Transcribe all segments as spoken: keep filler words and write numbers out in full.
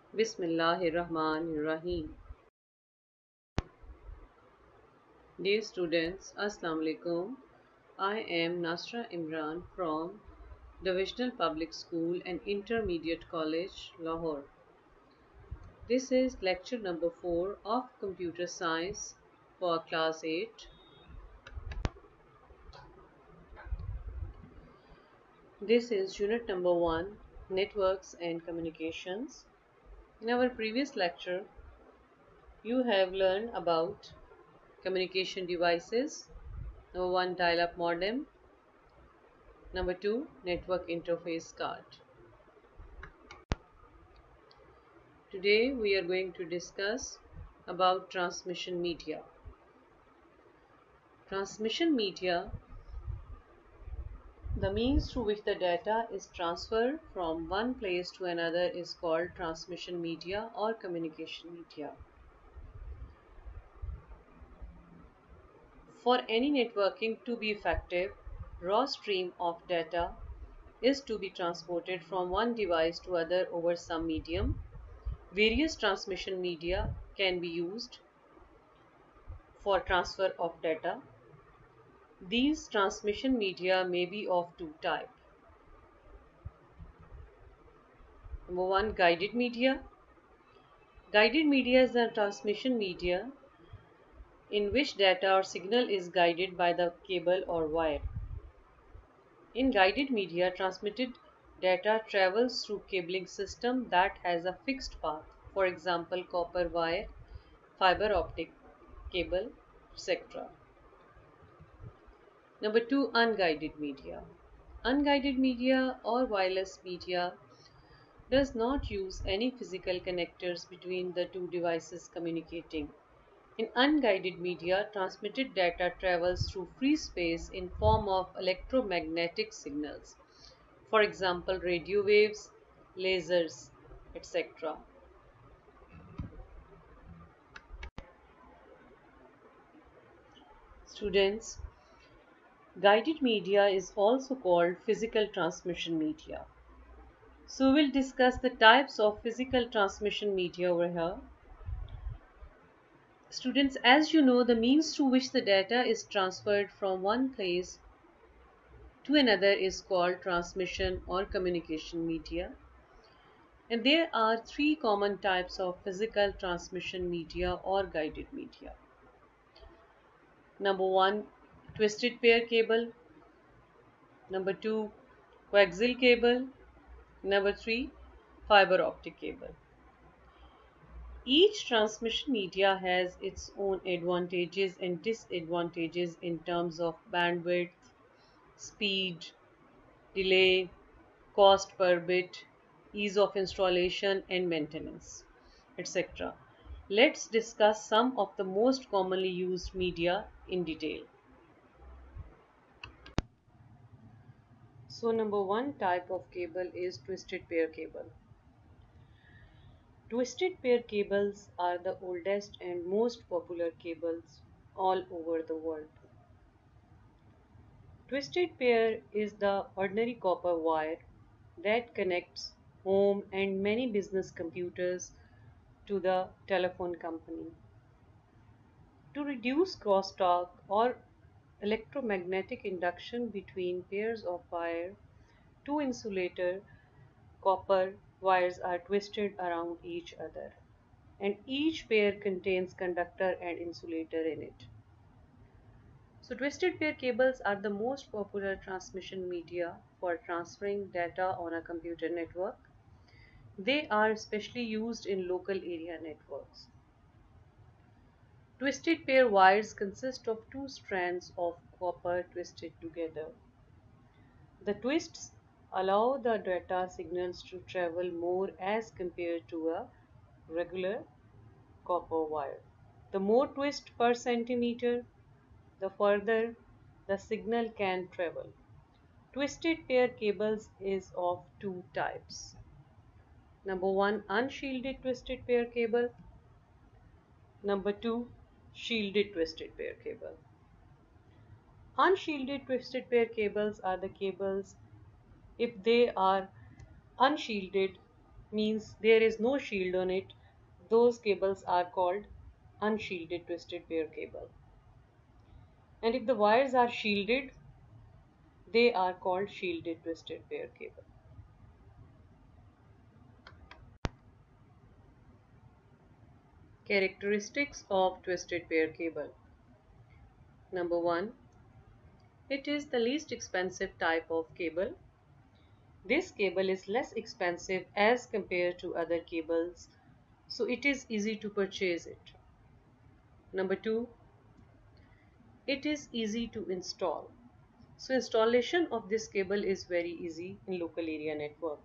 Bismillahirrahmanirrahim. Dear students, Assalamu alaikum. I am Nasra Imran from Divisional Public School and Intermediate College, Lahore. This is lecture number four of Computer Science for Class eight. This is unit number one, Networks and Communications. In our previous lecture, you have learned about communication devices. Number one, dial-up modem. Number two, network interface card. Today we are going to discuss about transmission media. Transmission media, the means through which the data is transferred from one place to another, is called transmission media or communication media. For any networking to be effective, raw stream of data is to be transported from one device to other over some medium. Various transmission media can be used for transfer of data. These transmission media may be of two types. Number one, guided media. Guided media is a transmission media in which data or signal is guided by the cable or wire. In guided media, transmitted data travels through cabling system that has a fixed path. For example, copper wire, fiber optic cable, et cetera. Number two, unguided media. Unguided media or wireless media does not use any physical connectors between the two devices communicating. In unguided media, transmitted data travels through free space in form of electromagnetic signals. For example, radio waves, lasers, et cetera. Students, guided media is also called physical transmission media. So we'll discuss the types of physical transmission media over here. Students, as you know, the means through which the data is transferred from one place to another is called transmission or communication media. And there are three common types of physical transmission media or guided media. Number one, twisted pair cable. Number two, coaxial cable. Number three, fiber optic cable. Each transmission media has its own advantages and disadvantages in terms of bandwidth, speed, delay, cost per bit, ease of installation and maintenance, et cetera. Let's discuss some of the most commonly used media in detail. So number one type of cable is twisted pair cable. Twisted pair cables are the oldest and most popular cables all over the world. Twisted pair is the ordinary copper wire that connects home and many business computers to the telephone company. To reduce crosstalk or electromagnetic induction between pairs of wire, two insulator copper wires are twisted around each other, and each pair contains conductor and insulator in it. So twisted pair cables are the most popular transmission media for transferring data on a computer network. They are especially used in local area networks. Twisted pair wires consist of two strands of copper twisted together. The twists allow the data signals to travel more as compared to a regular copper wire. The more twist per centimeter, the further the signal can travel. Twisted pair cables is of two types. Number one, unshielded twisted pair cable. Number two, shielded twisted pair cable. Unshielded twisted pair cables are the cables if they are unshielded, means there is no shield on it. Those cables are called unshielded twisted pair cable. And if the wires are shielded, they are called shielded twisted pair cable. Characteristics of twisted pair cable. Number one, it is the least expensive type of cable. This cable is less expensive as compared to other cables, so it is easy to purchase it. Number two, it is easy to install. So installation of this cable is very easy in local area network.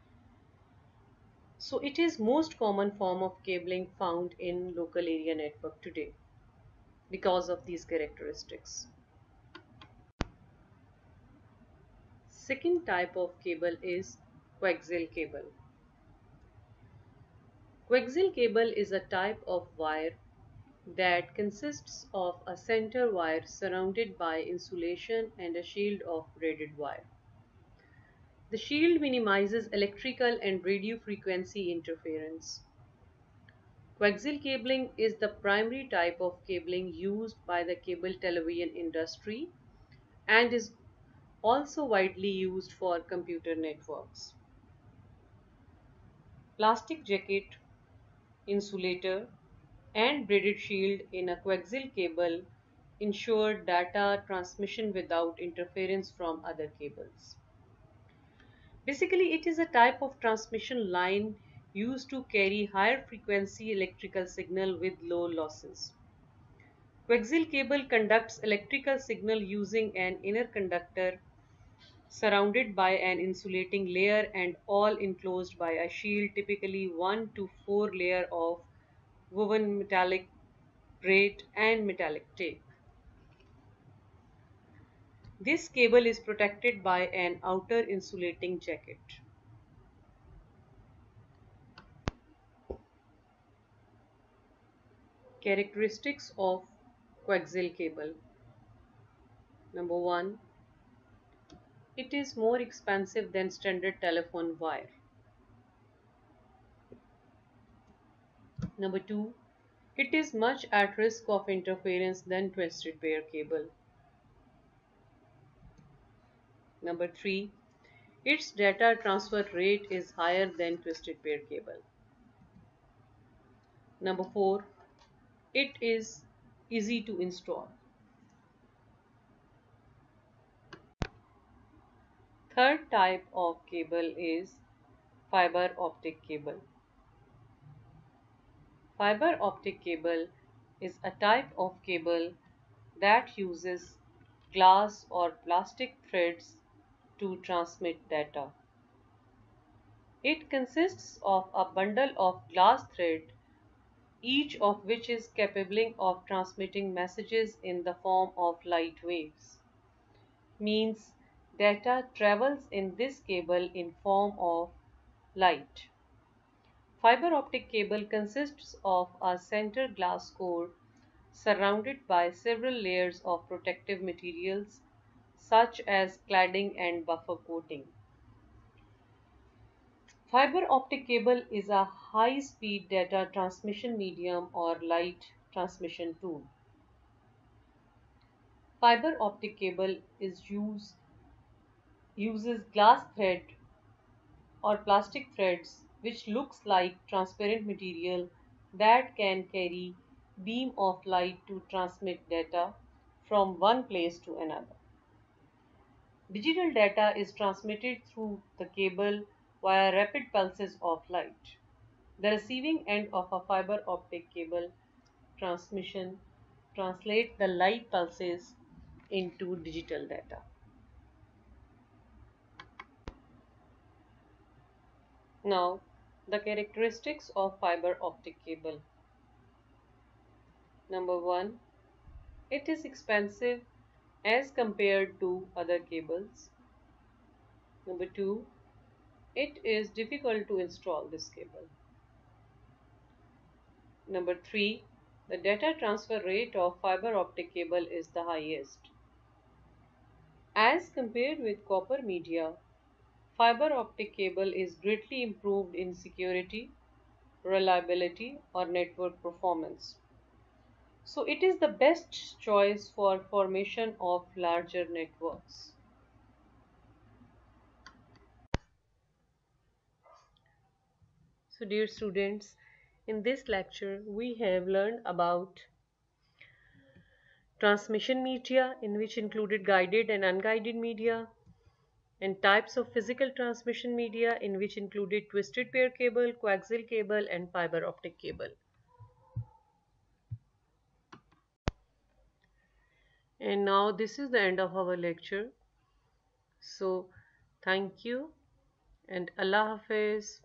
So it is most common form of cabling found in local area network today because of these characteristics. Second type of cable is coaxial cable. Coaxial cable is a type of wire that consists of a center wire surrounded by insulation and a shield of braided wire. The shield minimizes electrical and radio frequency interference. Coaxial cabling is the primary type of cabling used by the cable television industry and is also widely used for computer networks. Plastic jacket, insulator, and braided shield in a coaxial cable ensure data transmission without interference from other cables. Basically, it is a type of transmission line used to carry higher frequency electrical signal with low losses. Coaxial cable conducts electrical signal using an inner conductor surrounded by an insulating layer and all enclosed by a shield, typically one to four layer of woven metallic braid and metallic tape. This cable is protected by an outer insulating jacket. Characteristics of coaxial cable. Number one, it is more expensive than standard telephone wire. Number two, it is much at risk of interference than twisted pair cable. Number three, its data transfer rate is higher than twisted pair cable. Number four, it is easy to install. Third type of cable is fiber optic cable. Fiber optic cable is a type of cable that uses glass or plastic threads to transmit data. It consists of a bundle of glass thread, each of which is capable of transmitting messages in the form of light waves. Means data travels in this cable in form of light. Fiber optic cable consists of a center glass core surrounded by several layers of protective materials such as cladding and buffer coating. Fiber optic cable is a high-speed data transmission medium or light transmission tool. Fiber optic cable is use, uses glass thread or plastic threads which looks like transparent material that can carry beam of light to transmit data from one place to another. Digital data is transmitted through the cable via rapid pulses of light. The receiving end of a fiber optic cable transmission translates the light pulses into digital data. Now, the characteristics of fiber optic cable. Number one, it is expensive as compared to other cables. Number two, it is difficult to install this cable. Number three, the data transfer rate of fiber optic cable is the highest. As compared with copper media, Fiber optic cable is greatly improved in security, reliability, or network performance. So it is the best choice for formation of larger networks. So dear students, in this lecture we have learned about transmission media, in which included guided and unguided media, and types of physical transmission media, in which included twisted pair cable, coaxial cable, and fiber optic cable. And now this is the end of our lecture. So thank you and Allah Hafiz.